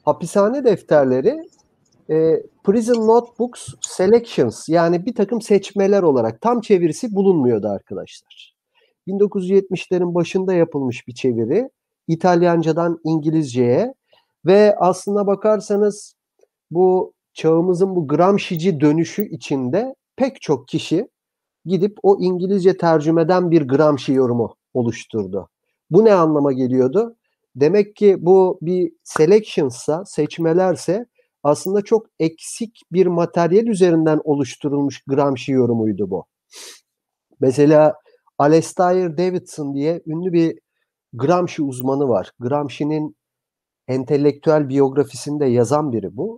hapishane defterleri Prison Notebooks Selections, yani bir takım seçmeler olarak, tam çevirisi bulunmuyordu arkadaşlar. 1970'lerin başında yapılmış bir çeviri. İtalyancadan İngilizceye ve aslına bakarsanız bu çağımızın bu Gramsci'ci dönüşü içinde pek çok kişi gidip o İngilizce tercümeden bir Gramsci yorumu oluşturdu. Bu ne anlama geliyordu? Demek ki bu bir selections'sa, seçmelerse aslında çok eksik bir materyal üzerinden oluşturulmuş Gramsci yorumuydu bu. Mesela Alasdair Davidson diye ünlü bir Gramsci uzmanı var. Gramsci'nin entelektüel biyografisinde yazan biri bu.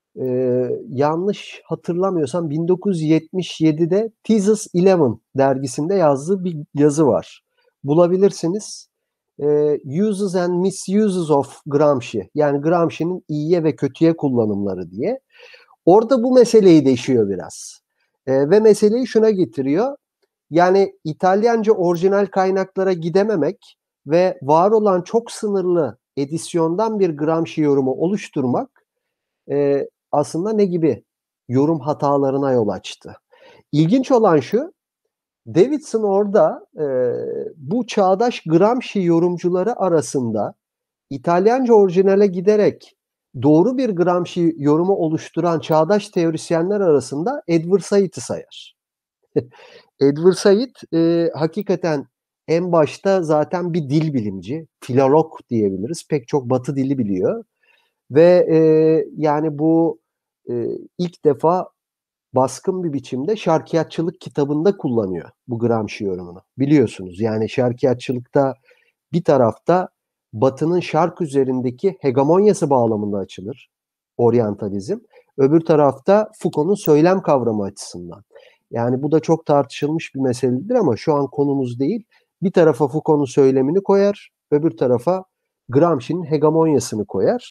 Yanlış hatırlamıyorsam 1977'de Thesis 11 dergisinde yazdığı bir yazı var. Bulabilirsiniz. Uses and Misuses of Gramsci. Yani Gramsci'nin iyiye ve kötüye kullanımları diye. Orada bu meseleyi değişiyor biraz. Ve meseleyi şuna getiriyor. Yani İtalyanca orijinal kaynaklara gidememek ve var olan çok sınırlı edisyondan bir Gramsci yorumu oluşturmak aslında ne gibi yorum hatalarına yol açtı. İlginç olan şu, Davidson orada bu çağdaş Gramsci yorumcuları arasında İtalyanca orijinale giderek doğru bir Gramsci yorumu oluşturan çağdaş teorisyenler arasında Edward Said'i sayar. Edward Said hakikaten en başta zaten bir dil bilimci, filolog diyebiliriz. Pek çok Batı dili biliyor. Ve yani bu ilk defa baskın bir biçimde şarkiyatçılık kitabında kullanıyor bu Gramsci yorumunu. Biliyorsunuz yani şarkiyatçılıkta bir tarafta Batı'nın şark üzerindeki hegemonyası bağlamında açılır, oryantalizm. Öbür tarafta Foucault'un söylem kavramı açısından. Yani bu da çok tartışılmış bir meseledir ama şu an konumuz değil. Bir tarafa Foucault'un söylemini koyar, öbür tarafa Gramsci'nin hegemonyasını koyar.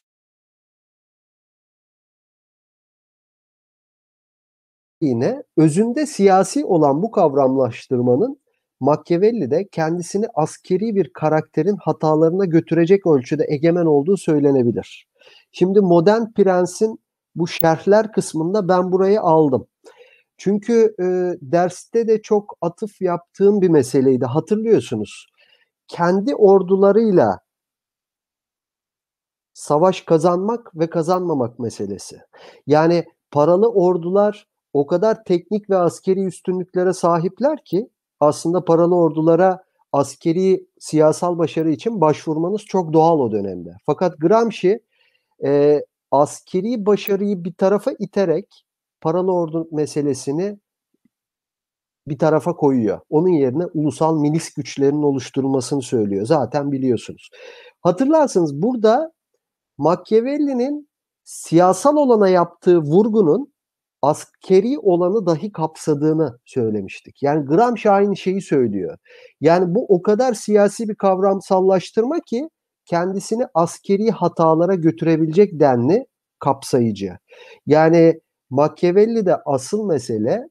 Yine özünde siyasi olan bu kavramlaştırmanın Machiavelli'de kendisini askeri bir karakterin hatalarına götürecek ölçüde egemen olduğu söylenebilir. Şimdi Modern Prens'in bu şerhler kısmında ben burayı aldım. Çünkü derste de çok atıf yaptığım bir meseleydi. Hatırlıyorsunuz. Kendi ordularıyla savaş kazanmak ve kazanmamak meselesi. Yani paralı ordular o kadar teknik ve askeri üstünlüklere sahipler ki aslında paralı ordulara askeri siyasal başarı için başvurmanız çok doğal o dönemde. Fakat Gramsci askeri başarıyı bir tarafa iterek paralı ordu meselesini bir tarafa koyuyor. Onun yerine ulusal milis güçlerinin oluşturulmasını söylüyor. Zaten biliyorsunuz. Hatırlarsınız burada Machiavelli'nin siyasal olana yaptığı vurgunun askeri olanı dahi kapsadığını söylemiştik. Yani Gramsci aynı şeyi söylüyor. Yani bu o kadar siyasi bir kavramsallaştırma ki kendisini askeri hatalara götürebilecek denli kapsayıcı. Yani Machiavelli'de asıl mesele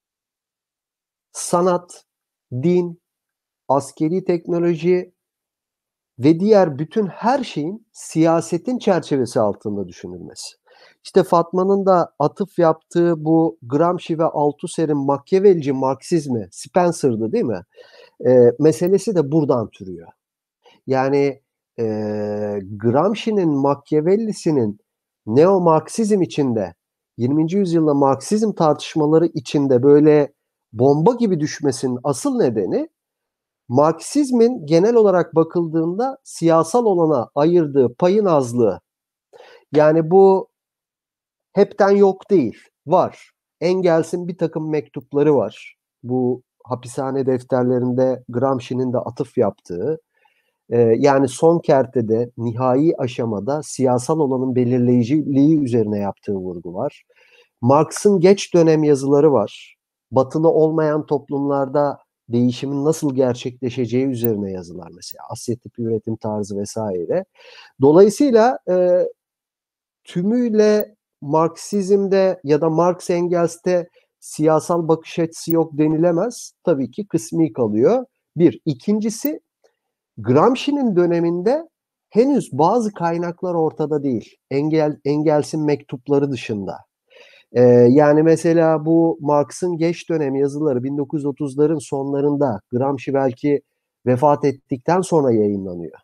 sanat, din, askeri teknoloji ve diğer bütün her şeyin siyasetin çerçevesi altında düşünülmesi. İşte Fatma'nın da atıf yaptığı bu Gramsci ve Althusser'in Machiavellici Marksizmi, Spencer'dı değil mi? Meselesi de buradan türüyor. Yani Gramsci'nin Machiavelli'sinin neo-Marksizm içinde, 20. yüzyılda Marksizm tartışmaları içinde böyle bomba gibi düşmesinin asıl nedeni Marksizmin genel olarak bakıldığında siyasal olana ayırdığı payın azlığı. Yani bu hepten yok değil. Var. Engels'in bir takım mektupları var. Bu hapishane defterlerinde Gramsci'nin de atıf yaptığı. Yani son kertede, nihai aşamada siyasal olanın belirleyiciliği üzerine yaptığı vurgu var. Marx'ın geç dönem yazıları var. Batılı olmayan toplumlarda değişimin nasıl gerçekleşeceği üzerine yazılar mesela. Asya tipi üretim tarzı vesaire. Dolayısıyla tümüyle Marksizm'de ya da Marx Engels'te siyasal bakış açısı yok denilemez. Tabii ki kısmi kalıyor. Bir. İkincisi Gramsci'nin döneminde henüz bazı kaynaklar ortada değil. Engels'in mektupları dışında. Yani mesela bu Marx'ın geç dönem yazıları 1930'ların sonlarında, Gramsci belki vefat ettikten sonra yayınlanıyor.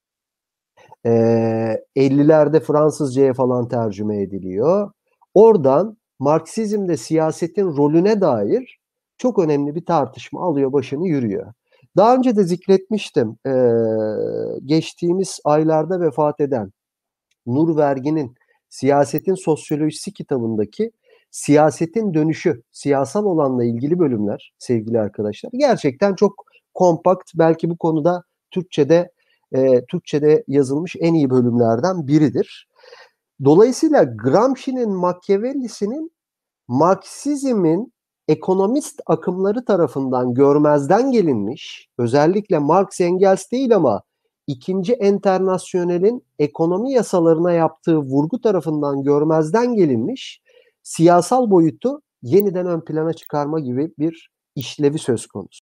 50'lerde Fransızcaya falan tercüme ediliyor. Oradan Marksizmde siyasetin rolüne dair çok önemli bir tartışma alıyor başını yürüyor. Daha önce de zikretmiştim. Geçtiğimiz aylarda vefat eden Nur Vergin'in Siyasetin Sosyolojisi kitabındaki siyasetin dönüşü, siyasal olanla ilgili bölümler sevgili arkadaşlar. Gerçekten çok kompakt, belki bu konuda Türkçe'de yazılmış en iyi bölümlerden biridir. Dolayısıyla Gramsci'nin Machiavelli'sinin Marksizmin ekonomist akımları tarafından görmezden gelinmiş, özellikle Marx Engels değil ama İkinci Enternasyonel'in ekonomi yasalarına yaptığı vurgu tarafından görmezden gelinmiş, siyasal boyutu yeniden ön plana çıkarma gibi bir işlevi söz konusu.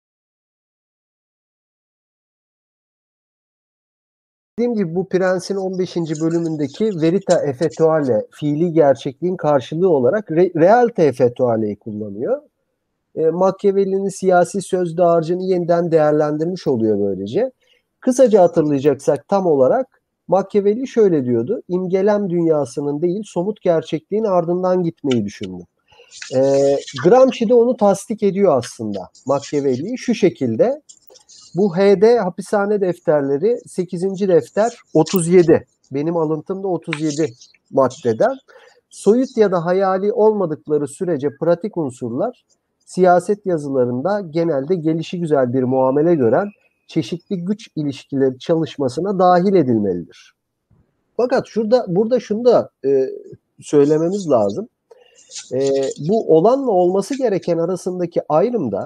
Dediğim gibi bu Prens'in 15. bölümündeki verita effettuale, fiili gerçekliğin karşılığı olarak realite effettuale'yi kullanıyor. Machiavelli'nin siyasi söz dağarcığını yeniden değerlendirmiş oluyor böylece. Kısaca hatırlayacaksak tam olarak Machiavelli şöyle diyordu: İmgelem dünyasının değil, somut gerçekliğin ardından gitmeyi düşündüm. Gramsci de onu tasdik ediyor aslında Machiavelli'yi şu şekilde. Bu HD hapishane defterleri 8. defter 37. Benim alıntım da 37 maddeden. Soyut ya da hayali olmadıkları sürece pratik unsurlar siyaset yazılarında genelde gelişigüzel bir muamele gören çeşitli güç ilişkileri çalışmasına dahil edilmelidir. Fakat burada şunu da söylememiz lazım. Bu olanla olması gereken arasındaki ayrımda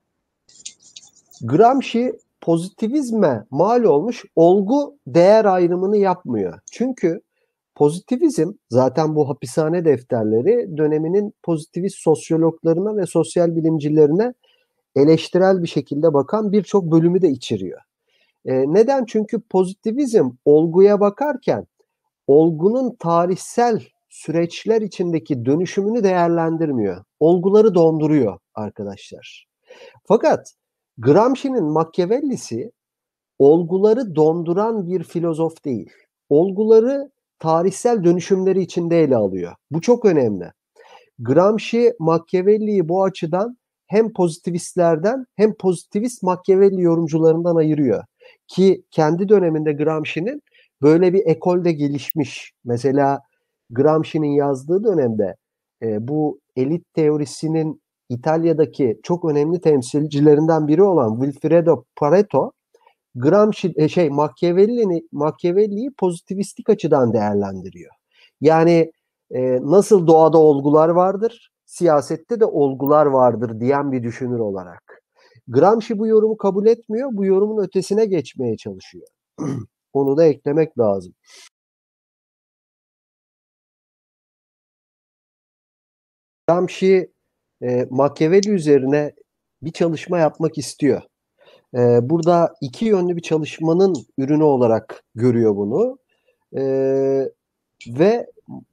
Gramsci pozitivizme mal olmuş olgu değer ayrımını yapmıyor. Çünkü pozitivizm, zaten bu hapishane defterleri döneminin pozitivist sosyologlarına ve sosyal bilimcilerine eleştirel bir şekilde bakan birçok bölümü de içeriyor. Neden? Çünkü pozitivizm olguya bakarken olgunun tarihsel süreçler içindeki dönüşümünü değerlendirmiyor. Olguları donduruyor arkadaşlar. Fakat Gramsci'nin Machiavelli'si olguları donduran bir filozof değil. Olguları tarihsel dönüşümleri içinde ele alıyor. Bu çok önemli. Gramsci Machiavelli'yi bu açıdan hem pozitivistlerden hem pozitivist Machiavelli yorumcularından ayırıyor. Ki kendi döneminde Gramsci'nin böyle bir ekolde gelişmiş. Mesela Gramsci'nin yazdığı dönemde bu elit teorisinin İtalya'daki çok önemli temsilcilerinden biri olan Vilfredo Pareto Machiavelli'yi pozitivistik açıdan değerlendiriyor. Yani nasıl doğada olgular vardır, siyasette de olgular vardır diyen bir düşünür olarak. Gramsci bu yorumu kabul etmiyor, bu yorumun ötesine geçmeye çalışıyor. Onu da eklemek lazım. Gramsci Machiavelli üzerine bir çalışma yapmak istiyor. Burada iki yönlü bir çalışmanın ürünü olarak görüyor bunu. Ve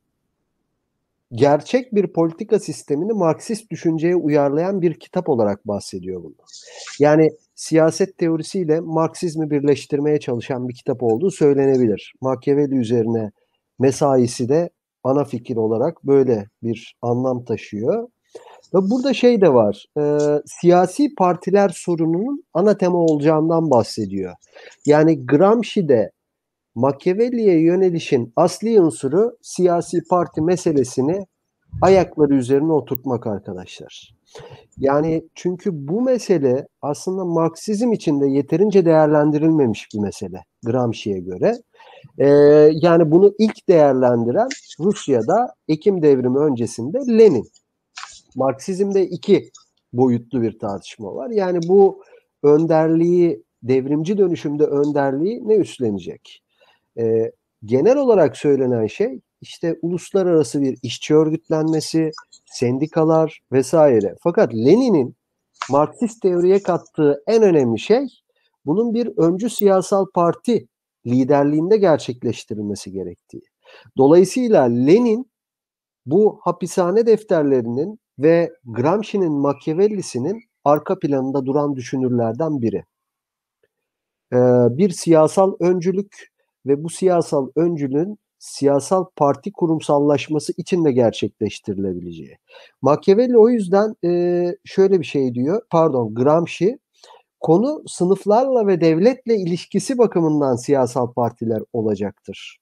gerçek bir politika sistemini Marksist düşünceye uyarlayan bir kitap olarak bahsediyor bundan. Yani siyaset teorisiyle Marksizmi birleştirmeye çalışan bir kitap olduğu söylenebilir. Machiavelli üzerine mesaisi de ana fikir olarak böyle bir anlam taşıyor. Ve burada şey de var, siyasi partiler sorununun ana tema olacağından bahsediyor. Yani Gramsci'de Machiavelli'ye yönelişin asli unsuru siyasi parti meselesini ayakları üzerine oturtmak arkadaşlar. Yani çünkü bu mesele aslında Marksizm içinde yeterince değerlendirilmemiş bir mesele Gramsci'ye göre. Yani bunu ilk değerlendiren Rusya'da Ekim devrimi öncesinde Lenin. Marksizmde iki boyutlu bir tartışma var. Yani bu önderliği, devrimci dönüşümde önderliği ne üstlenecek? Genel olarak söylenen şey işte uluslararası bir işçi örgütlenmesi, sendikalar vesaire. Fakat Lenin'in Marksist teoriye kattığı en önemli şey bunun bir öncü siyasal parti liderliğinde gerçekleştirilmesi gerektiği. Dolayısıyla Lenin bu hapishane defterlerinin ve Gramsci'nin Machiavelli'sinin arka planında duran düşünürlerden biri. Bir siyasal öncülük ve bu siyasal öncülüğün siyasal parti kurumsallaşması için de gerçekleştirilebileceği. Machiavelli o yüzden şöyle bir şey diyor, Gramsci, konu sınıflarla ve devletle ilişkisi bakımından siyasal partiler olacaktır.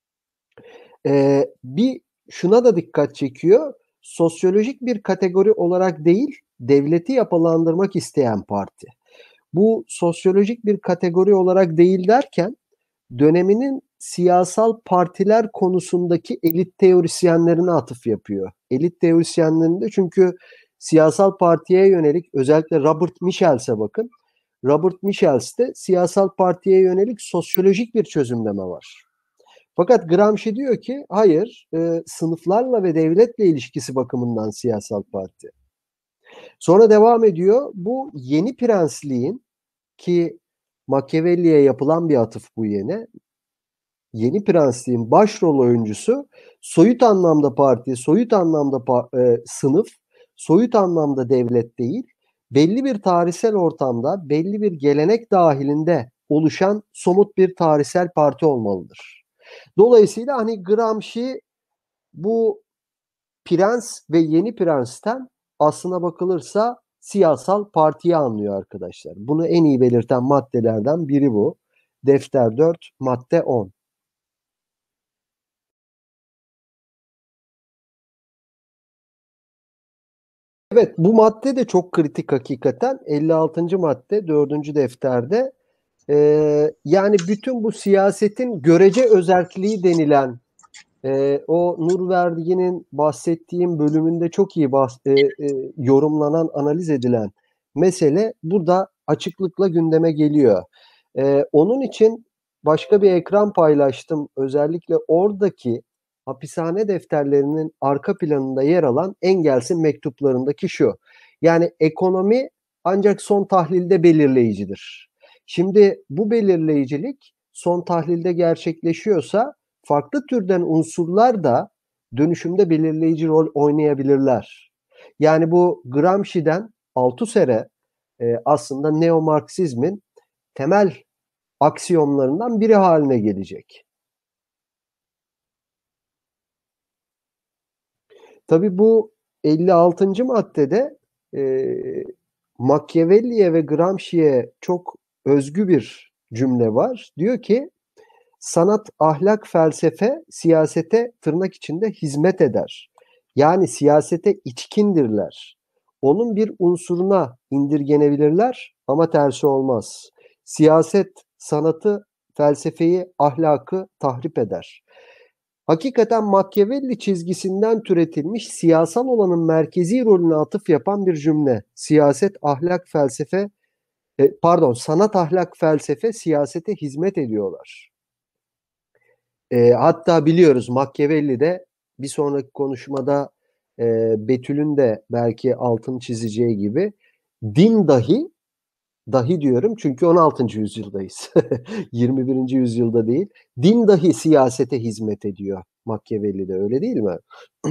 Bir şuna da dikkat çekiyor, sosyolojik bir kategori olarak değil, devleti yapılandırmak isteyen parti. Bu sosyolojik bir kategori olarak değil derken, döneminin siyasal partiler konusundaki elit teorisyenlerine atıf yapıyor. Elit teorisyenlerinde çünkü siyasal partiye yönelik, özellikle Robert Michels'e bakın. Robert Michels'te siyasal partiye yönelik sosyolojik bir çözümleme var. Fakat Gramsci diyor ki hayır, sınıflarla ve devletle ilişkisi bakımından siyasal parti. Sonra devam ediyor. Bu yeni prensliğin, ki Machiavelli'ye yapılan bir atıf bu yeni prensliğin başrol oyuncusu soyut anlamda parti, soyut anlamda sınıf, soyut anlamda devlet değil, belli bir tarihsel ortamda, belli bir gelenek dahilinde oluşan somut bir tarihsel parti olmalıdır. Dolayısıyla hani Gramsci bu prens ve yeni prensten aslına bakılırsa siyasal partiyi anlıyor arkadaşlar. Bunu en iyi belirten maddelerden biri bu. Defter 4, madde 10. Evet, bu madde de çok kritik hakikaten. 56. madde 4. defterde. Yani bütün bu siyasetin görece özerkliği denilen o Nurverdi'nin bahsettiğim bölümünde çok iyi yorumlanan, analiz edilen mesele burada açıklıkla gündeme geliyor. Onun için başka bir ekran paylaştım. Özellikle oradaki hapishane defterlerinin arka planında yer alan Engels'in mektuplarındaki şu. Yani ekonomi ancak son tahlilde belirleyicidir. Şimdi bu belirleyicilik son tahlilde gerçekleşiyorsa farklı türden unsurlar da dönüşümde belirleyici rol oynayabilirler. Yani bu Gramsci'den Althusser'e aslında neo-Marksizmin temel aksiyonlarından biri haline gelecek. Tabii bu 56. maddede Machiavelli'ye ve Gramsci'ye çok özgü bir cümle var. Diyor ki, sanat, ahlak, felsefe siyasete tırnak içinde hizmet eder. Yani siyasete içkindirler. Onun bir unsuruna indirgenebilirler ama tersi olmaz. Siyaset, sanatı, felsefeyi, ahlakı tahrip eder. Hakikaten Machiavelli çizgisinden türetilmiş siyasal olanın merkezi rolüne atıf yapan bir cümle. Siyaset, ahlak, felsefe, sanat, ahlak, felsefe siyasete hizmet ediyorlar. Hatta biliyoruz Machiavelli'de bir sonraki konuşmada Betül'ün de belki altını çizeceği gibi din dahi diyorum çünkü 16. yüzyıldayız. 21. yüzyılda değil. Din dahi siyasete hizmet ediyor Machiavelli'de, öyle değil mi?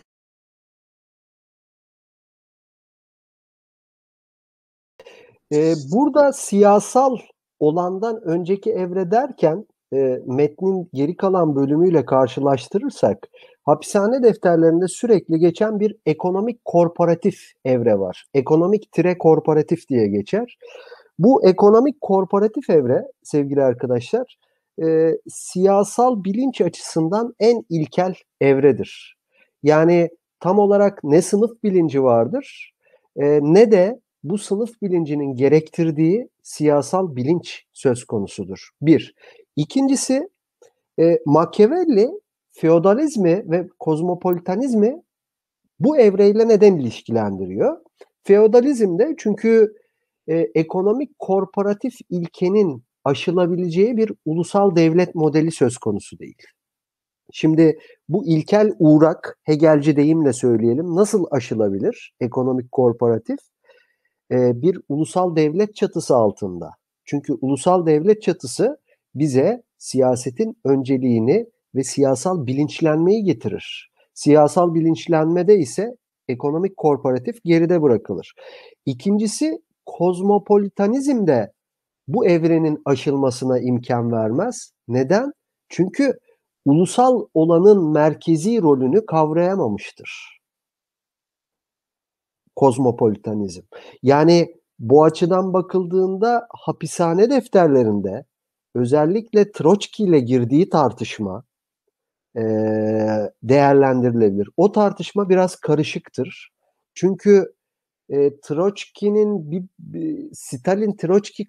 Burada siyasal olandan önceki evre derken metnin geri kalan bölümüyle karşılaştırırsak hapishane defterlerinde sürekli geçen bir ekonomik korporatif evre var. Ekonomik tire korporatif diye geçer. Bu ekonomik korporatif evre sevgili arkadaşlar siyasal bilinç açısından en ilkel evredir. Yani tam olarak ne sınıf bilinci vardır ne de bu sınıf bilincinin gerektirdiği siyasal bilinç söz konusudur. Bir. İkincisi, Machiavelli feodalizmi ve kozmopolitanizmi bu evreyle neden ilişkilendiriyor? Feodalizmde çünkü ekonomik korporatif ilkenin aşılabileceği bir ulusal devlet modeli söz konusu değil. Şimdi bu ilkel uğrak, Hegelci deyimle söyleyelim, nasıl aşılabilir ekonomik korporatif? Bir ulusal devlet çatısı altında. Çünkü ulusal devlet çatısı bize siyasetin önceliğini ve siyasal bilinçlenmeyi getirir. Siyasal bilinçlenmede ise ekonomik korporatif geride bırakılır. İkincisi, kozmopolitanizm de bu evrenin aşılmasına imkan vermez. Neden? Çünkü ulusal olanın merkezi rolünü kavrayamamıştır kozmopolitanizm. Yani bu açıdan bakıldığında hapishane defterlerinde özellikle Troçki ile girdiği tartışma değerlendirilebilir. O tartışma biraz karışıktır. Çünkü Troçki'nin Stalin-Troçki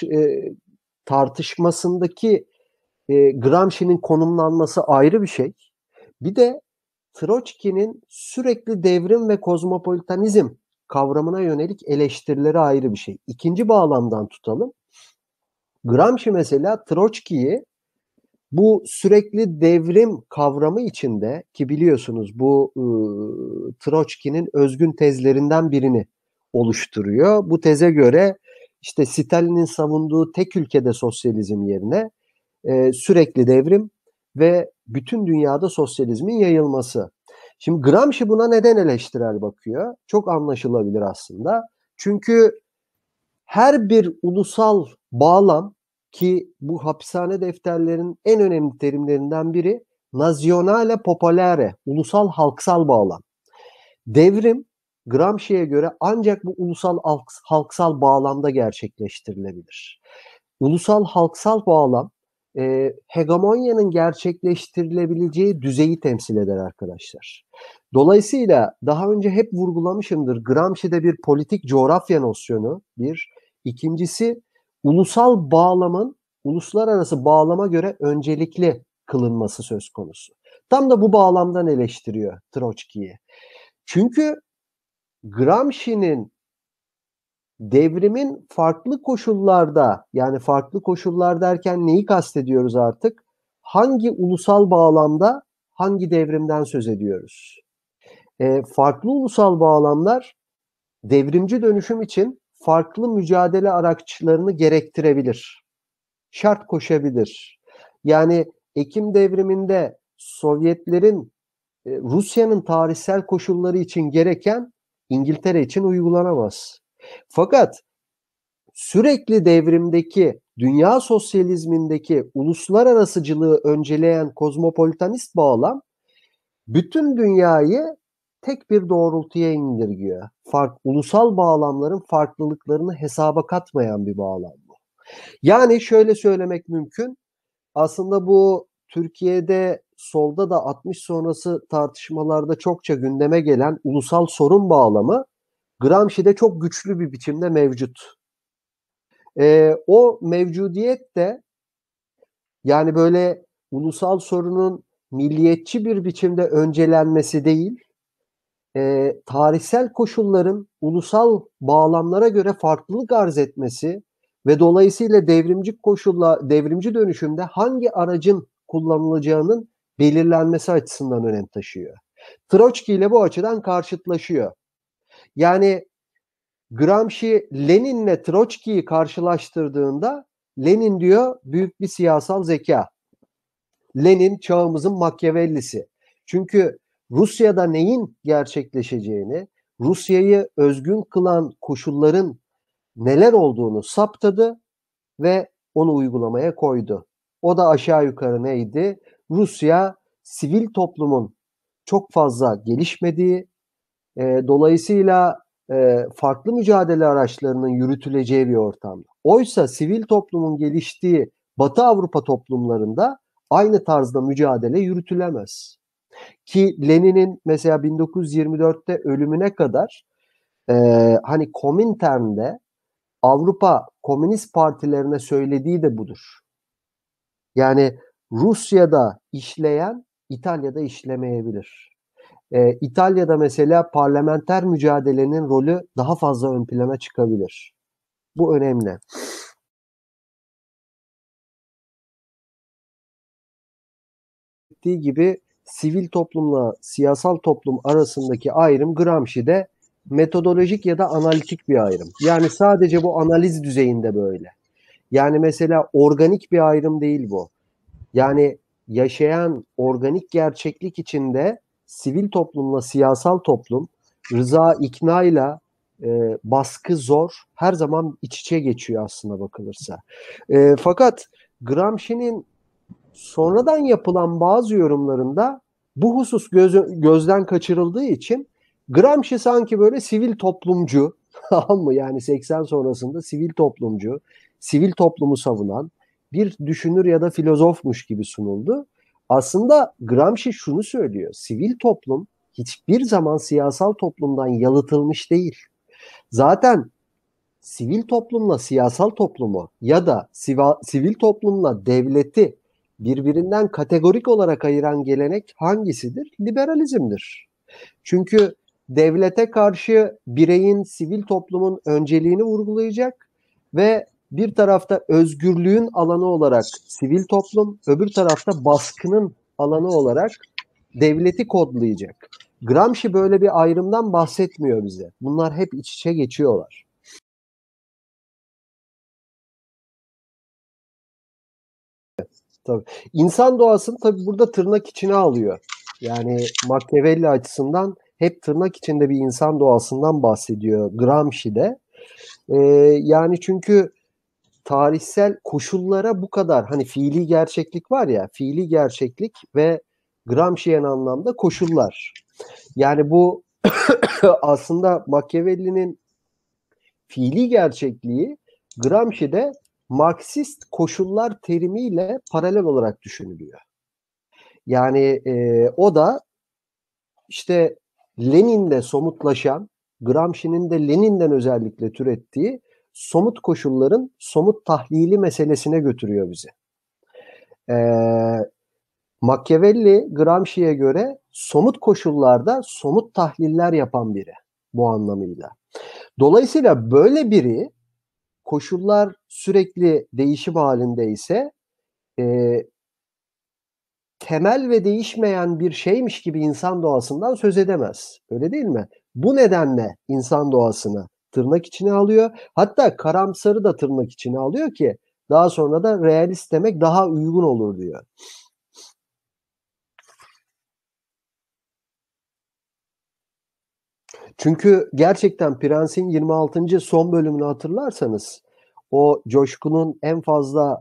tartışmasındaki Gramsci'nin konumlanması ayrı bir şey. Bir de Troçki'nin sürekli devrim ve kozmopolitanizm kavramına yönelik eleştirileri ayrı bir şey. İkinci bağlamdan tutalım. Gramsci mesela Troçki'yi bu sürekli devrim kavramı içinde, ki biliyorsunuz bu Troçki'nin özgün tezlerinden birini oluşturuyor. Bu teze göre işte Stalin'in savunduğu tek ülkede sosyalizm yerine sürekli devrim ve bütün dünyada sosyalizmin yayılması. Şimdi Gramsci buna neden eleştirel bakıyor? Çok anlaşılabilir aslında. Çünkü her bir ulusal bağlam, ki bu hapishane defterlerinin en önemli terimlerinden biri nazionale popolare, ulusal halksal bağlam. Devrim Gramsci'ye göre ancak bu ulusal halksal bağlamda gerçekleştirilebilir. Ulusal halksal bağlam hegemonyanın gerçekleştirilebileceği düzeyi temsil eder arkadaşlar. Dolayısıyla daha önce hep vurgulamışımdır. Gramsci'de bir politik coğrafya nosyonu bir. İkincisi, ulusal bağlamın uluslararası bağlama göre öncelikli kılınması söz konusu. Tam da bu bağlamdan eleştiriyor Troçki'yi. Çünkü Gramsci'nin devrimin farklı koşullarda, yani farklı koşullar derken neyi kastediyoruz artık? Hangi ulusal bağlamda hangi devrimden söz ediyoruz? Farklı ulusal bağlamlar devrimci dönüşüm için farklı mücadele araçlarını gerektirebilir. Şart koşabilir. Yani Ekim devriminde Sovyetlerin Rusya'nın tarihsel koşulları için gereken İngiltere için uygulanamaz. Fakat sürekli devrimdeki, dünya sosyalizmindeki uluslararasıcılığı önceleyen kozmopolitanist bağlam bütün dünyayı tek bir doğrultuya indirgiyor. Ulusal bağlamların farklılıklarını hesaba katmayan bir bağlam bu. Yani şöyle söylemek mümkün. Aslında bu Türkiye'de solda da 60 sonrası tartışmalarda çokça gündeme gelen ulusal sorun bağlamı Gramsci'de çok güçlü bir biçimde mevcut. O mevcudiyet de, yani böyle ulusal sorunun milliyetçi bir biçimde öncelenmesi değil, tarihsel koşulların ulusal bağlamlara göre farklılık arz etmesi ve dolayısıyla devrimci dönüşümde hangi aracın kullanılacağının belirlenmesi açısından önem taşıyor. Troçki ile bu açıdan karşıtlaşıyor. Yani Gramsci Lenin'le Troçki'yi karşılaştırdığında Lenin diyor büyük bir siyasal zeka. Lenin çağımızın Machiavelli'si. Çünkü Rusya'da neyin gerçekleşeceğini, Rusya'yı özgün kılan koşulların neler olduğunu saptadı ve onu uygulamaya koydu. O da aşağı yukarı neydi? Rusya sivil toplumun çok fazla gelişmediği, dolayısıyla farklı mücadele araçlarının yürütüleceği bir ortamda. Oysa sivil toplumun geliştiği Batı Avrupa toplumlarında aynı tarzda mücadele yürütülemez. Ki Lenin'in mesela 1924'te ölümüne kadar hani Komintern'de Avrupa Komünist Partilerine söylediği de budur. Yani Rusya'da işleyen İtalya'da işlemeyebilir. İtalya'da mesela parlamenter mücadelenin rolü daha fazla ön plana çıkabilir. Bu önemli. Dediği gibi sivil toplumla siyasal toplum arasındaki ayrım Gramsci'de metodolojik ya da analitik bir ayrım. Yani sadece bu analiz düzeyinde böyle. Yani mesela organik bir ayrım değil bu. Yani yaşayan organik gerçeklik içinde sivil toplumla siyasal toplum, rıza iknayla baskı zor, her zaman iç içe geçiyor aslında bakılırsa. Fakat Gramsci'nin sonradan yapılan bazı yorumlarında bu husus gözden kaçırıldığı için Gramsci sanki böyle sivil toplumcu, tamam mı? Yani 80 sonrasında sivil toplumcu, sivil toplumu savunan bir düşünür ya da filozofmuş gibi sunuldu. Aslında Gramsci şunu söylüyor: sivil toplum hiçbir zaman siyasal toplumdan yalıtılmış değil. Zaten sivil toplumla siyasal toplumu ya da sivil toplumla devleti birbirinden kategorik olarak ayıran gelenek hangisidir? Liberalizmdir. Çünkü devlete karşı bireyin, sivil toplumun önceliğini vurgulayacak ve bir tarafta özgürlüğün alanı olarak sivil toplum, öbür tarafta baskının alanı olarak devleti kodlayacak. Gramsci böyle bir ayrımdan bahsetmiyor bize. Bunlar hep iç içe geçiyorlar. Tabii. İnsan doğasını tabii burada tırnak içine alıyor. Yani Machiavelli açısından hep tırnak içinde bir insan doğasından bahsediyor Gramsci de. Ee, Yani çünkü tarihsel koşullara bu kadar, hani fiili gerçeklik var ya, fiili gerçeklik ve Gramsciyen anlamda koşullar. Yani bu aslında Machiavelli'nin fiili gerçekliği Gramsci'de Marksist koşullar terimiyle paralel olarak düşünülüyor. Yani o da işte Lenin'de somutlaşan, Gramsci'nin de Lenin'den özellikle türettiği somut koşulların somut tahlili meselesine götürüyor bizi. Machiavelli Gramsci'ye göre somut koşullarda somut tahliller yapan biri bu anlamıyla. Dolayısıyla böyle biri, koşullar sürekli değişim halindeyse e, temel ve değişmeyen bir şeymiş gibi insan doğasından söz edemez. Öyle değil mi? Bu nedenle insan doğasını tırnak içine alıyor. Hatta karamsarı da tırnak içine alıyor ki daha sonra da realist demek daha uygun olur diyor. Çünkü gerçekten Prens'in 26. son bölümünü hatırlarsanız, o coşkunun en fazla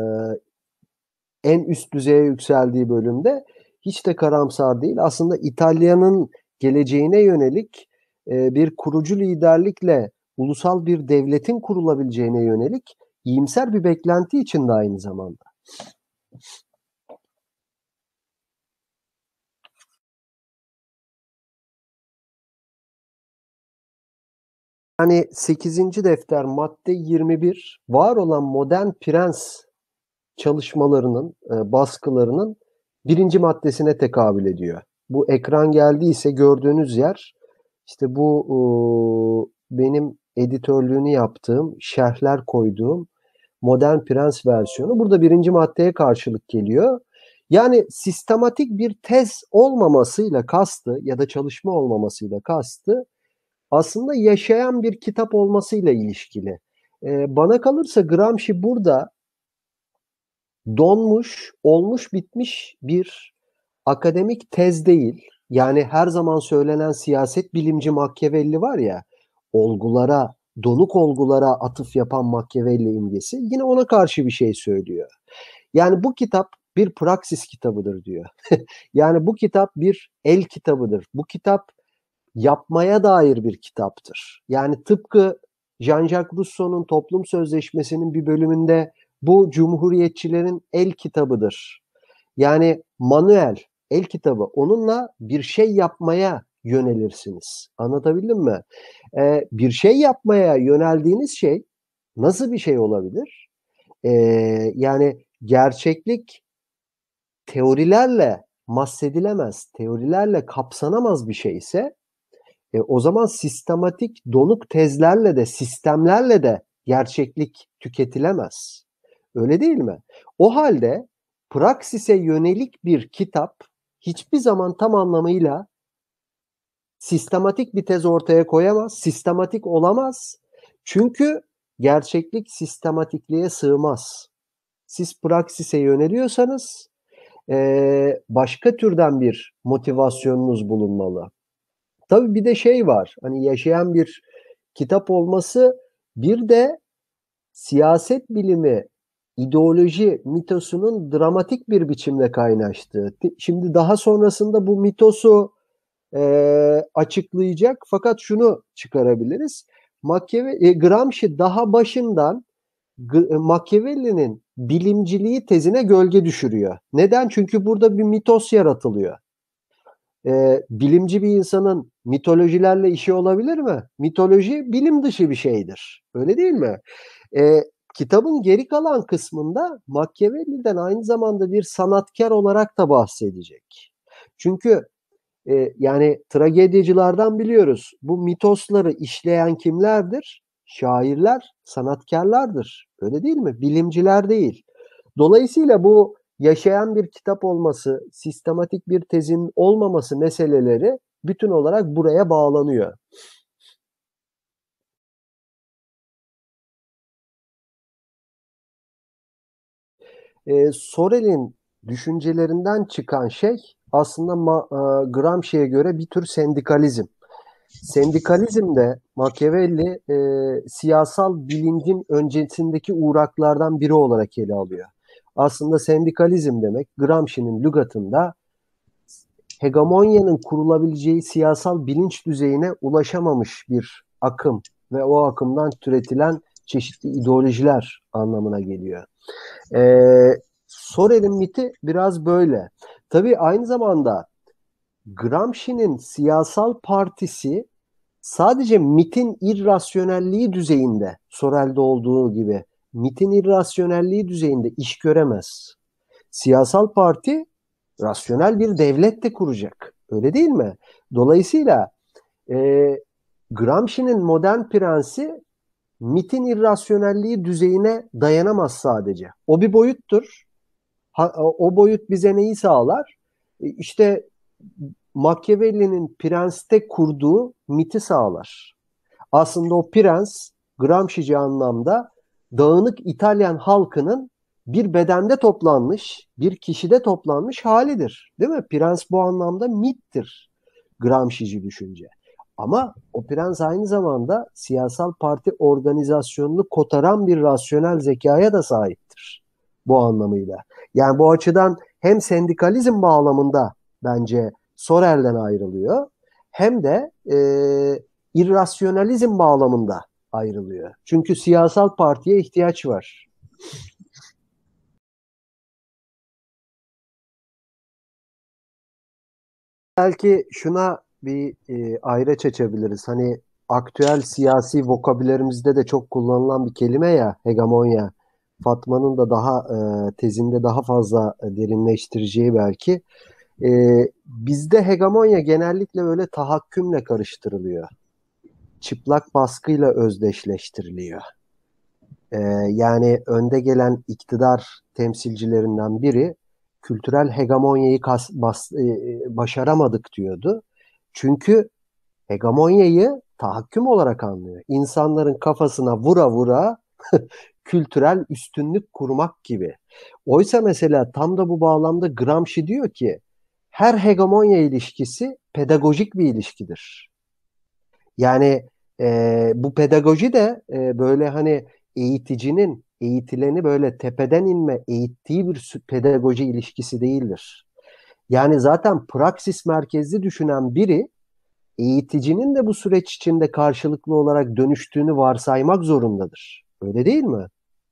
en üst düzeye yükseldiği bölümde hiç de karamsar değil. Aslında İtalya'nın geleceğine yönelik bir kurucu liderlikle ulusal bir devletin kurulabileceğine yönelik iyimser bir beklenti içinde aynı zamanda. Yani 8. defter madde 21, var olan modern prens çalışmalarının, baskılarının birinci maddesine tekabül ediyor. Bu ekran geldiyse gördüğünüz yer, işte bu benim editörlüğünü yaptığım, şerhler koyduğum Modern Prens versiyonu burada birinci maddeye karşılık geliyor. Yani sistematik bir tez olmamasıyla kastı ya da çalışma olmamasıyla kastı aslında yaşayan bir kitap olmasıyla ilişkili. Bana kalırsa Gramsci burada donmuş, olmuş bitmiş bir akademik tez değil. Yani her zaman söylenen siyaset bilimci Machiavelli var ya, olgulara, donuk olgulara atıf yapan Machiavelli imgesi, yine ona karşı bir şey söylüyor. Yani bu kitap bir praksis kitabıdır diyor. Yani bu kitap bir el kitabıdır. Bu kitap yapmaya dair bir kitaptır. Yani tıpkı Jean-Jacques Rousseau'nun Toplum Sözleşmesi'nin bir bölümünde bu cumhuriyetçilerin el kitabıdır. Yani manuel, el kitabı. Onunla bir şey yapmaya yönelirsiniz. Anlatabildim mi? Bir şey yapmaya yöneldiğiniz şey nasıl bir şey olabilir? Yani gerçeklik teorilerle mahsedilemez, teorilerle kapsanamaz bir şeyse, o zaman sistematik donuk tezlerle de sistemlerle de gerçeklik tüketilemez. Öyle değil mi? O halde praksise yönelik bir kitap hiçbir zaman tam anlamıyla sistematik bir tez ortaya koyamaz, sistematik olamaz. Çünkü gerçeklik sistematikliğe sığmaz. Siz praksise yöneliyorsanız başka türden bir motivasyonunuz bulunmalı. Tabii bir de şey var, hani yaşayan bir kitap olması, bir de siyaset bilimi, ideoloji mitosunun dramatik bir biçimde kaynaştığı. Şimdi daha sonrasında bu mitosu açıklayacak, fakat şunu çıkarabiliriz. Gramsci daha başından Machiavelli'nin bilimciliği tezine gölge düşürüyor. Neden? Çünkü burada bir mitos yaratılıyor. Bilimci bir insanın mitolojilerle işi olabilir mi? Mitoloji bilim dışı bir şeydir. Öyle değil mi? E, Kitabın geri kalan kısmında Machiavelli'den aynı zamanda bir sanatkar olarak da bahsedecek. Çünkü yani tragedyacılardan biliyoruz. Bu mitosları işleyen kimlerdir? Şairler, sanatkarlardır. Öyle değil mi? Bilimciler değil. Dolayısıyla bu yaşayan bir kitap olması, sistematik bir tezin olmaması meseleleri bütün olarak buraya bağlanıyor. Sorel'in düşüncelerinden çıkan şey aslında Gramsci'ye göre bir tür sendikalizm. Sendikalizmde Machiavelli siyasal bilincin öncesindeki uğraklardan biri olarak ele alıyor. Aslında sendikalizm demek Gramsci'nin lügatında hegemonyanın kurulabileceği siyasal bilinç düzeyine ulaşamamış bir akım ve o akımdan türetilen çeşitli ideolojiler anlamına geliyor. Sorel'in miti biraz böyle. Tabii aynı zamanda Gramsci'nin siyasal partisi sadece mitin irrasyonelliği düzeyinde, Sorel'de olduğu gibi mitin irrasyonelliği düzeyinde iş göremez. Siyasal parti rasyonel bir devlet de kuracak. Öyle değil mi? Dolayısıyla e, Gramsci'nin modern prensi mitin irrasyonelliği düzeyine dayanamaz sadece. O bir boyuttur. O boyut bize neyi sağlar? İşte Machiavelli'nin Prens'te kurduğu miti sağlar. Aslında o prens Gramsci'ci anlamda dağınık İtalyan halkının bir bedende toplanmış, bir kişide toplanmış halidir. Değil mi? Prens bu anlamda mittir Gramsci'ci düşünce. Ama o prens aynı zamanda siyasal parti organizasyonunu kotaran bir rasyonel zekaya da sahiptir. Bu anlamıyla. Yani bu açıdan hem sendikalizm bağlamında bence Sorel'den ayrılıyor, hem de irrasyonalizm bağlamında ayrılıyor. Çünkü siyasal partiye ihtiyaç var. Belki şuna bir ayraç açabiliriz. Hani aktüel siyasi vokabülerimizde de çok kullanılan bir kelime ya, hegemonya. Fatma'nın da daha tezinde daha fazla derinleştireceği belki. E, Bizde hegemonya genellikle öyle tahakkümle karıştırılıyor. Çıplak baskıyla özdeşleştiriliyor. Ee, Yani önde gelen iktidar temsilcilerinden biri kültürel hegemonyayı başaramadık diyordu. Çünkü hegemonyayı tahakküm olarak anlıyor. İnsanların kafasına vura vura kültürel üstünlük kurmak gibi. Oysa mesela tam da bu bağlamda Gramsci diyor ki her hegemonya ilişkisi pedagojik bir ilişkidir. Yani bu pedagoji de böyle hani eğiticinin eğitileni böyle tepeden inme eğittiği bir pedagoji ilişkisi değildir. Yani zaten praksis merkezli düşünen biri eğiticinin de bu süreç içinde karşılıklı olarak dönüştüğünü varsaymak zorundadır. Öyle değil mi?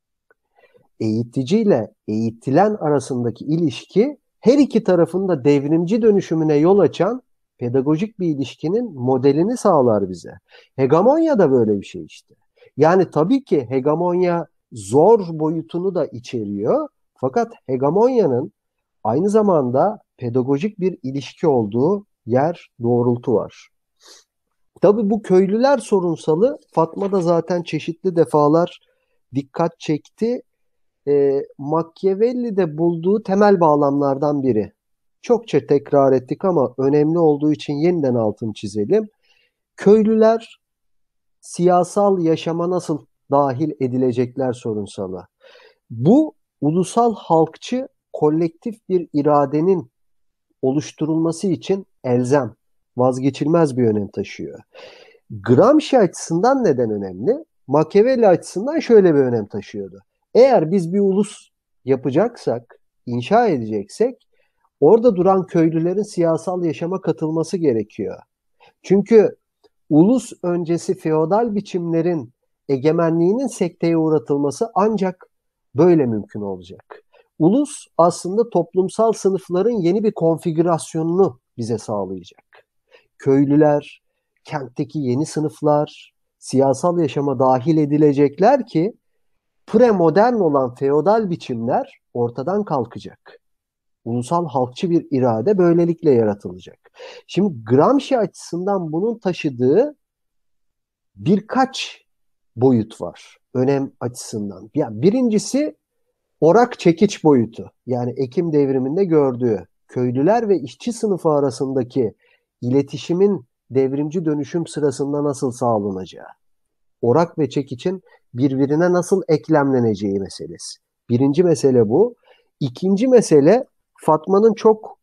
Eğiticiyle eğitilen arasındaki ilişki her iki tarafın da devrimci dönüşümüne yol açan pedagojik bir ilişkinin modelini sağlar bize. Hegemonya da böyle bir şey işte. Yani tabii ki hegemonya zor boyutunu da içeriyor. Fakat hegemonyanın aynı zamanda pedagojik bir ilişki olduğu yer doğrultu var. Tabii bu köylüler sorunsalı Fatma da zaten çeşitli defalar dikkat çekti. Machiavelli'de bulduğu temel bağlamlardan biri. Çokça tekrar ettik ama önemli olduğu için yeniden altını çizelim. Köylüler siyasal yaşama nasıl dahil edilecekler sorunsalı. Bu ulusal halkçı kolektif bir iradenin oluşturulması için elzem, vazgeçilmez bir önem taşıyor. Gramsci açısından neden önemli? Machiavelli açısından şöyle bir önem taşıyordu. Eğer biz bir ulus yapacaksak, inşa edeceksek, orada duran köylülerin siyasal yaşama katılması gerekiyor. Çünkü ulus öncesi feodal biçimlerin egemenliğinin sekteye uğratılması ancak böyle mümkün olacak. Ulus aslında toplumsal sınıfların yeni bir konfigürasyonunu bize sağlayacak. Köylüler, kentteki yeni sınıflar siyasal yaşama dahil edilecekler ki premodern olan feodal biçimler ortadan kalkacak. Ulusal halkçı bir irade böylelikle yaratılacak. Şimdi Gramsci açısından bunun taşıdığı birkaç boyut var önem açısından. Yani birincisi orak çekiç boyutu. Yani Ekim devriminde gördüğü köylüler ve işçi sınıfı arasındaki iletişimin devrimci dönüşüm sırasında nasıl sağlanacağı. Orak ve çekiçin birbirine nasıl eklemleneceği meselesi. Birinci mesele bu. İkinci mesele Fatma'nın çok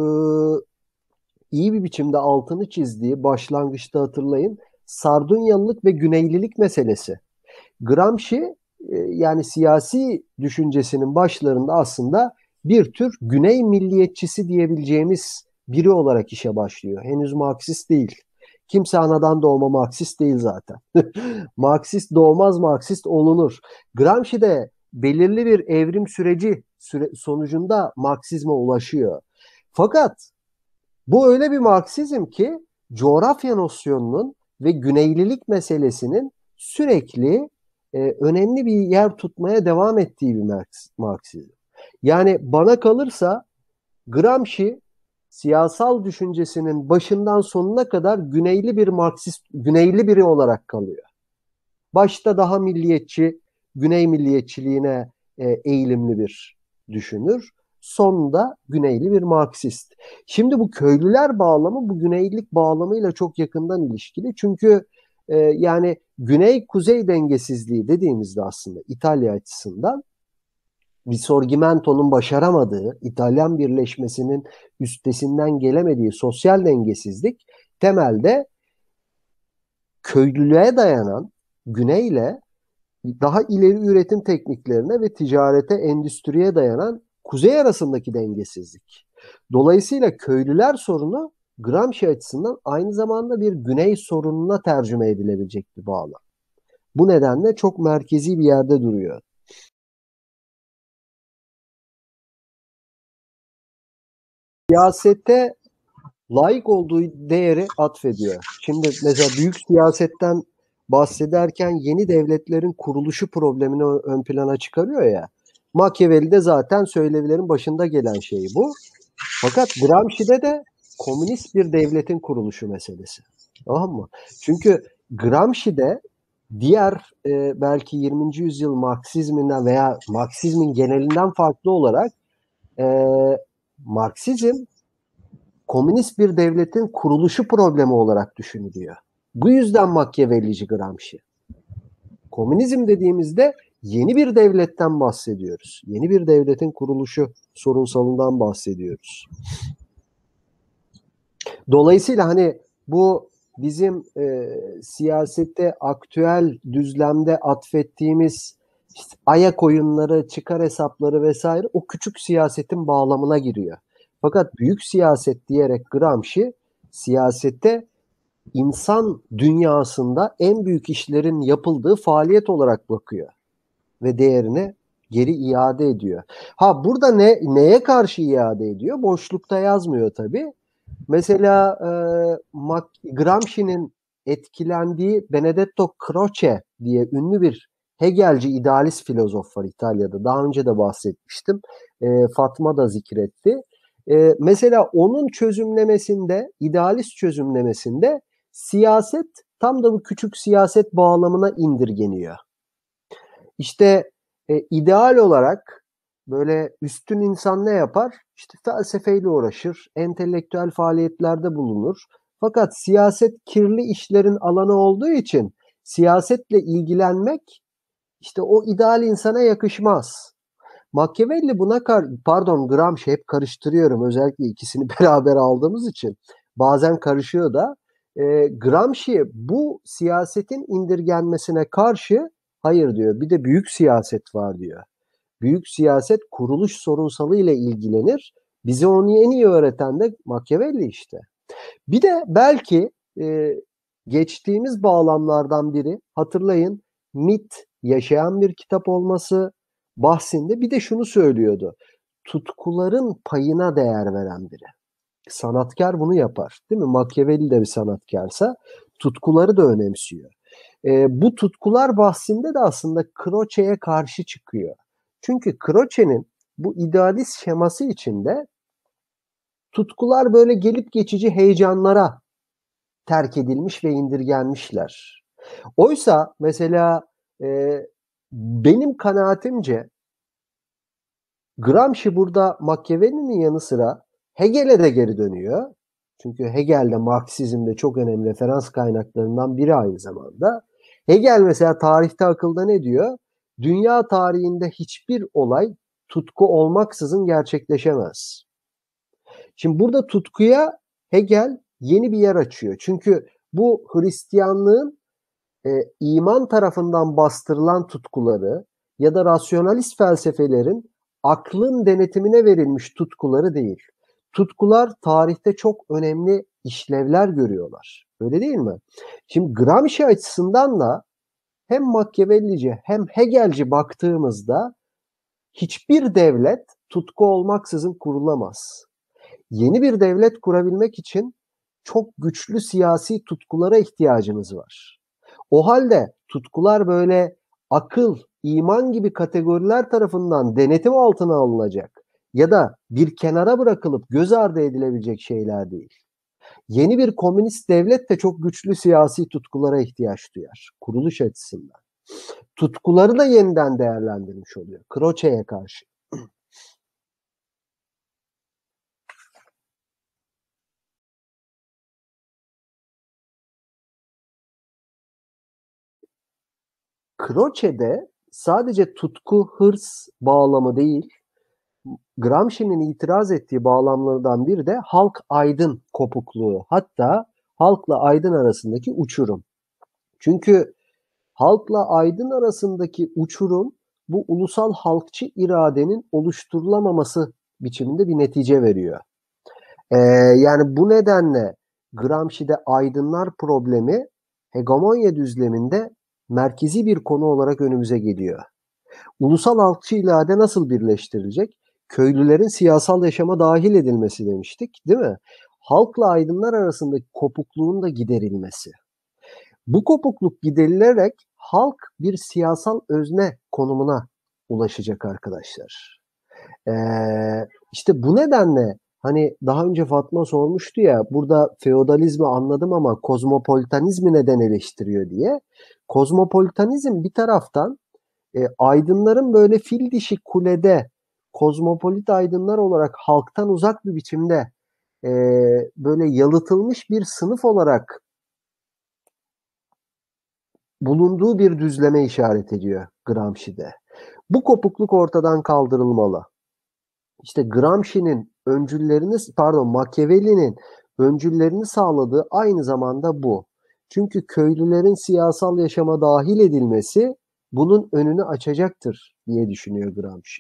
iyi bir biçimde altını çizdiği, başlangıçta hatırlayın, Sardunyalılık ve Güneylilik meselesi. Gramsci yani siyasi düşüncesinin başlarında aslında bir tür Güney milliyetçisi diyebileceğimiz biri olarak işe başlıyor. Henüz Marksist değil. Kimse anadan doğma Marksist değil zaten. Marksist doğmaz, Marksist olunur. Gramsci de belirli bir evrim süreci sonucunda Marksizme ulaşıyor. Fakat bu öyle bir Marksizm ki coğrafya nosyonunun ve güneylilik meselesinin sürekli önemli bir yer tutmaya devam ettiği bir Marksizm. Yani bana kalırsa Gramsci siyasal düşüncesinin başından sonuna kadar güneyli bir Marksist, güneyli biri olarak kalıyor. Başta daha milliyetçi, güney milliyetçiliğine eğilimli bir düşünür. Sonunda güneyli bir Marksist. Şimdi bu köylüler bağlamı bu güneylik bağlamıyla çok yakından ilişkili. Çünkü yani güney-kuzey dengesizliği dediğimizde aslında İtalya açısından Risorgimento'nun başaramadığı, İtalyan birleşmesinin üstesinden gelemediği sosyal dengesizlik temelde köylülüğe dayanan güneyle daha ileri üretim tekniklerine ve ticarete, endüstriye dayanan kuzey arasındaki dengesizlik. Dolayısıyla köylüler sorunu Gramsci açısından aynı zamanda bir güney sorununa tercüme edilebilecek bir bağlam. Bu nedenle çok merkezi bir yerde duruyor. Siyasete layık olduğu değeri atfediyor. Şimdi mesela büyük siyasetten bahsederken yeni devletlerin kuruluşu problemini ön plana çıkarıyor ya. Machiavelli'de zaten söylevilerin başında gelen şey bu. Fakat Gramsci'de de komünist bir devletin kuruluşu meselesi. Tamam mı? Çünkü Gramsci'de diğer belki 20. yüzyıl Marksizminden veya Marksizmin genelinden farklı olarak e, Marksizm komünist bir devletin kuruluşu problemi olarak düşünülüyor. Bu yüzden Machiavellici Gramsci. Komünizm dediğimizde yeni bir devletten bahsediyoruz. Yeni bir devletin kuruluşu sorunsalından bahsediyoruz. Dolayısıyla hani bu bizim siyasette aktüel düzlemde atfettiğimiz işte ayak oyunları, çıkar hesapları vesaire o küçük siyasetin bağlamına giriyor. Fakat büyük siyaset diyerek Gramsci siyasette insan dünyasında en büyük işlerin yapıldığı faaliyet olarak bakıyor ve değerini geri iade ediyor. Ha burada neye karşı iade ediyor? Boşlukta yazmıyor tabii. Mesela Gramsci'nin etkilendiği Benedetto Croce diye ünlü bir Hegelci idealist filozof var İtalya'da. Daha önce de bahsetmiştim. Fatma da zikretti. Mesela onun çözümlemesinde, idealist çözümlemesinde siyaset tam da bu küçük siyaset bağlamına indirgeniyor. İşte ideal olarak böyle üstün insan ne yapar? İşte felsefeyle uğraşır, entelektüel faaliyetlerde bulunur. Fakat siyaset kirli işlerin alanı olduğu için siyasetle ilgilenmek işte o ideal insana yakışmaz. Machiavelli buna pardon Gramsci hep karıştırıyorum. Özellikle ikisini beraber aldığımız için. Bazen karışıyor da. Gramsci bu siyasetin indirgenmesine karşı hayır diyor. Bir de büyük siyaset var diyor. Büyük siyaset kuruluş sorunsalı ile ilgilenir. Bize onu en iyi öğreten de Machiavelli işte. Bir de belki geçtiğimiz bağlamlardan biri hatırlayın mit yaşayan bir kitap olması bahsinde bir de şunu söylüyordu. Tutkuların payına değer veren biri. Sanatkar bunu yapar. Değil mi? Machiavelli de bir sanatkarsa tutkuları da önemsiyor. Bu tutkular bahsinde de aslında Croce'ye karşı çıkıyor. Çünkü Croce'nin bu idealist şeması içinde tutkular böyle gelip geçici heyecanlara terk edilmiş ve indirgenmişler. Oysa mesela benim kanaatimce Gramsci burada Machiavelli'nin yanı sıra Hegel'e de geri dönüyor. Çünkü Hegel de Marksizm'de çok önemli referans kaynaklarından biri aynı zamanda. Hegel mesela tarihte akılda ne diyor? Dünya tarihinde hiçbir olay tutku olmaksızın gerçekleşemez. Şimdi burada tutkuya Hegel yeni bir yer açıyor. Çünkü bu Hristiyanlığın iman tarafından bastırılan tutkuları ya da rasyonalist felsefelerin aklın denetimine verilmiş tutkuları değil. Tutkular tarihte çok önemli işlevler görüyorlar. Öyle değil mi? Şimdi Gramsci açısından da hem Machiavellici hem Hegelci baktığımızda hiçbir devlet tutku olmaksızın kurulamaz. Yeni bir devlet kurabilmek için çok güçlü siyasi tutkulara ihtiyacımız var. O halde tutkular böyle akıl, iman gibi kategoriler tarafından denetim altına alınacak ya da bir kenara bırakılıp göz ardı edilebilecek şeyler değil. Yeni bir komünist devlet de çok güçlü siyasi tutkulara ihtiyaç duyar kuruluş açısından. Tutkuları da yeniden değerlendirmiş oluyor Croce'ye karşı. Croce'de sadece tutku, hırs bağlamı değil, Gramsci'nin itiraz ettiği bağlamlardan biri de halk-aydın kopukluğu. Hatta halkla aydın arasındaki uçurum. Çünkü halkla aydın arasındaki uçurum bu ulusal halkçı iradenin oluşturulamaması biçiminde bir netice veriyor. Yani bu nedenle Gramsci'de aydınlar problemi hegemonya düzleminde merkezi bir konu olarak önümüze geliyor. Ulusal halkçı irade nasıl birleştirilecek? Köylülerin siyasal yaşama dahil edilmesi demiştik, değil mi? Halkla aydınlar arasındaki kopukluğun da giderilmesi. Bu kopukluk giderilerek halk bir siyasal özne konumuna ulaşacak arkadaşlar. İşte bu nedenle hani daha önce Fatma sormuştu ya burada feodalizmi anladım ama kozmopolitanizmi neden eleştiriyor diye. Kozmopolitanizm bir taraftan aydınların böyle fil dişi kulede kozmopolit aydınlar olarak halktan uzak bir biçimde böyle yalıtılmış bir sınıf olarak bulunduğu bir düzleme işaret ediyor Gramsci'de. Bu kopukluk ortadan kaldırılmalı. İşte Gramsci'nin öncüllerini, pardon Machiavelli'nin öncüllerini sağladığı aynı zamanda bu. Çünkü köylülerin siyasal yaşama dahil edilmesi bunun önünü açacaktır diye düşünüyor Gramsci.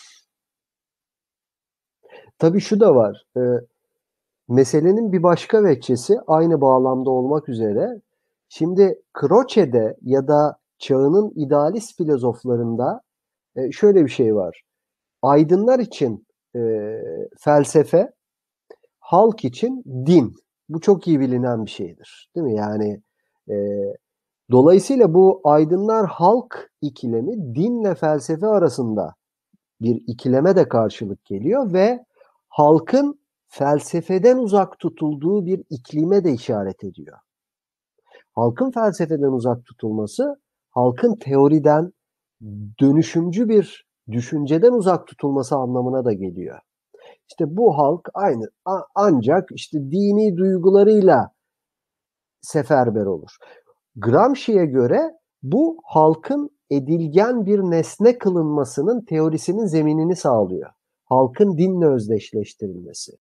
Tabii şu da var. Meselenin bir başka veçesi aynı bağlamda olmak üzere. Şimdi Croce'de ya da çağının idealist filozoflarında şöyle bir şey var. Aydınlar için felsefe, halk için din. Bu çok iyi bilinen bir şeydir. Değil mi? Yani e, dolayısıyla bu aydınlar halk ikilemi dinle felsefe arasında bir ikileme de karşılık geliyor ve halkın felsefeden uzak tutulduğu bir iklime de işaret ediyor. Halkın felsefeden uzak tutulması, halkın teoriden dönüşümcü bir düşünceden uzak tutulması anlamına da geliyor. İşte bu halk aynı ancak işte dini duygularıyla seferber olur. Gramsci'ye göre bu halkın edilgen bir nesne kılınmasının teorisinin zeminini sağlıyor. Halkın dinle özdeşleştirilmesi.